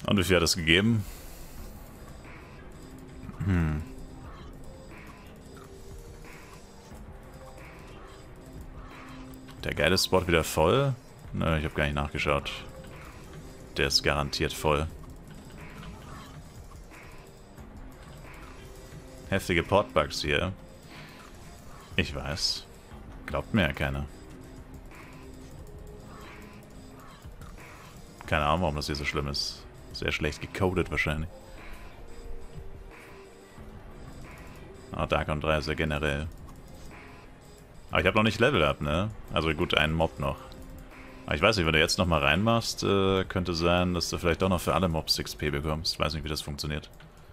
Und wie viel hat es gegeben? Der geile Spot wieder voll? Nö, ich habe gar nicht nachgeschaut. Der ist garantiert voll. Heftige Portbugs hier. Ich weiß. Glaubt mir ja keiner. Keine Ahnung, warum das hier so schlimm ist. Sehr schlecht gecodet wahrscheinlich. Aber Darkon 3 ist ja generell. Aber ich habe noch nicht Level Up, ne? Also gut, einen Mob noch. Aber ich weiß nicht, wenn du jetzt nochmal reinmachst, könnte sein, dass du vielleicht auch noch für alle Mobs XP bekommst. Ich weiß nicht, wie das funktioniert.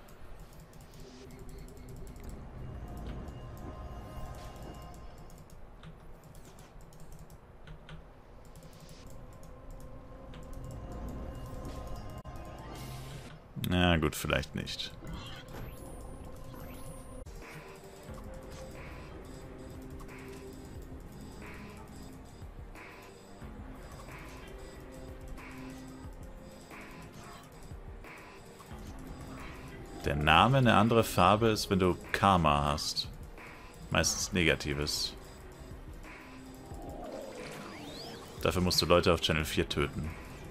Na gut, vielleicht nicht. Der Name eine andere Farbe ist, wenn du Karma hast. Meistens Negatives. Dafür musst du Leute auf Channel 4 töten.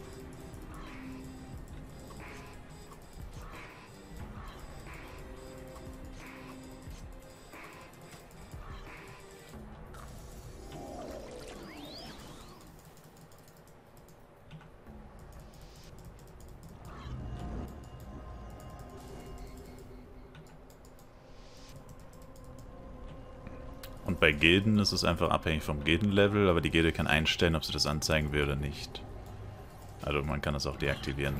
Und bei Gilden ist es einfach abhängig vom Gildenlevel, aber die Gilde kann einstellen, ob sie das anzeigen will oder nicht. Also man kann das auch deaktivieren.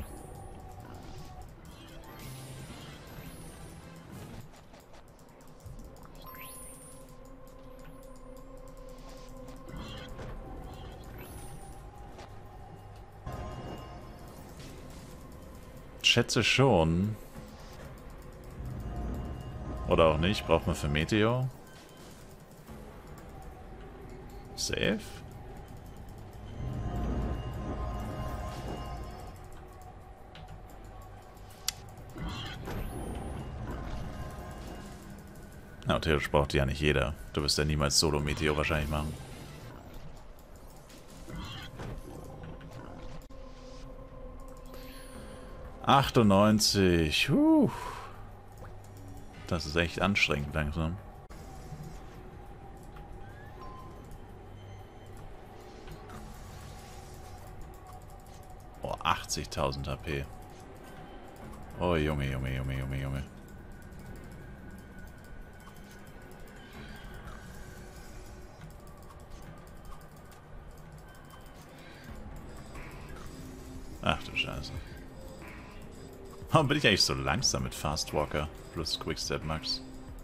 Schätze schon. Oder auch nicht, braucht man für Meteor. Safe? Na, theoretisch braucht die ja nicht jeder. Du wirst ja niemals Solo-Meteor wahrscheinlich machen. '98. Das ist echt anstrengend langsam. Oh, 80.000 HP. Oh, Junge, Junge, Junge, Junge, Junge. Ach du Scheiße. Warum bin ich eigentlich so langsam mit Fastwalker plus Quickstep Max?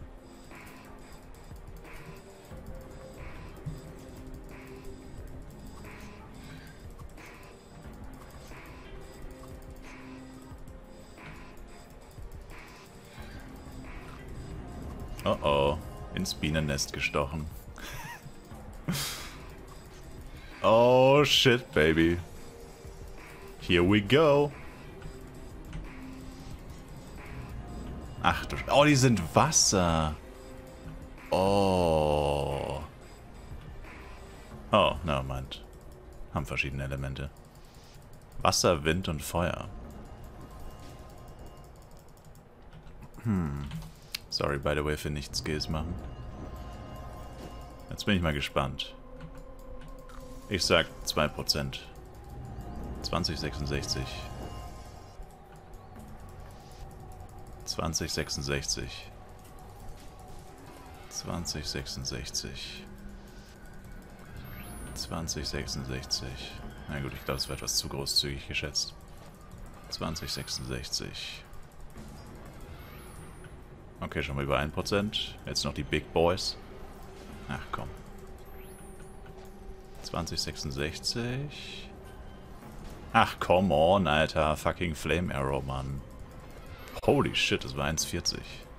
Oh oh, ins Bienennest gestochen. Oh shit, baby. Here we go. Ach du... Oh, die sind Wasser. Oh. Oh, nevermind. Haben verschiedene Elemente. Wasser, Wind und Feuer. Sorry, by the way, für nicht Skills machen. Jetzt bin ich mal gespannt. Ich sag 2%. 2066. 2066. 2066. 2066. Na gut, ich glaube, es war etwas zu großzügig geschätzt. 2066. Okay, schon mal über 1%. Jetzt noch die Big Boys. Ach komm. 2066. Ach, come on, Alter. Fucking Flame Arrow, Mann. Holy shit, das war 1,40.